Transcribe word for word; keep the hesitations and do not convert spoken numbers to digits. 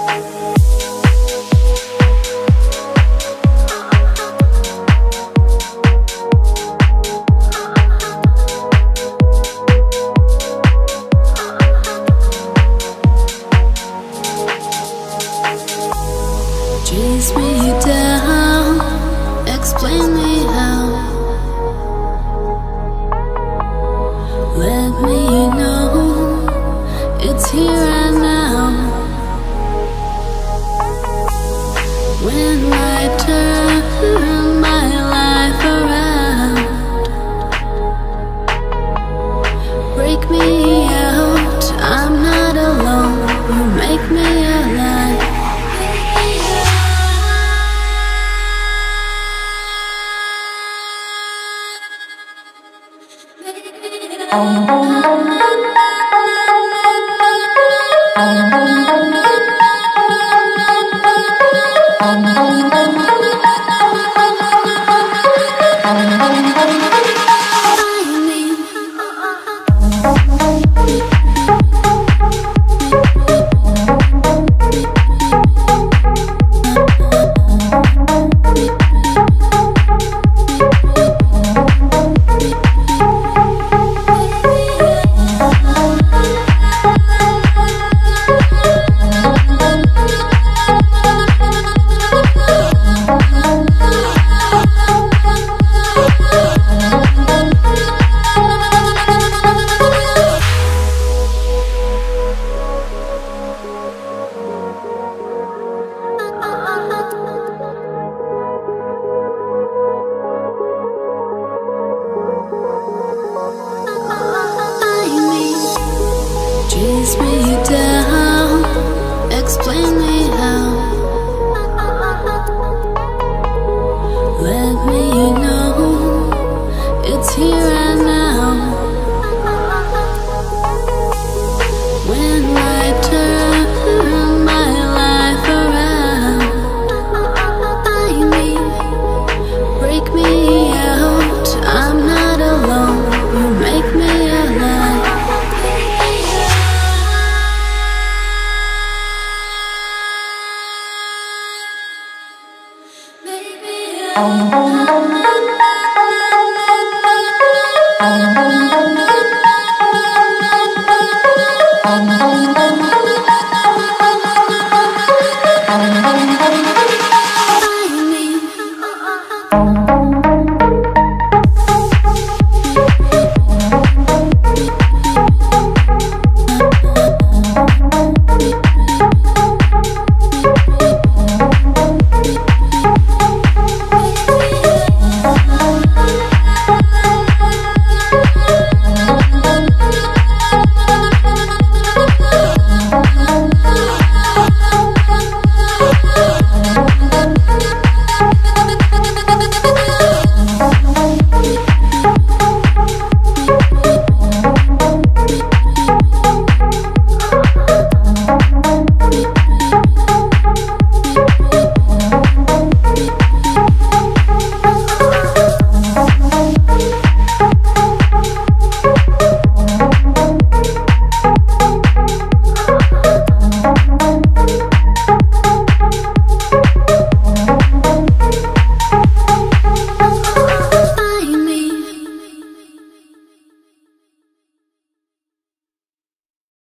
Chase me down, explain me how. Let me know it's here and now. When I turn my life around, break me out, I'm not alone. You make me alive. Chase me down, explain me how. Let me know it's here and now. When I turn my life around, find me, break me out, I'm not alone. You make me alive. Oh,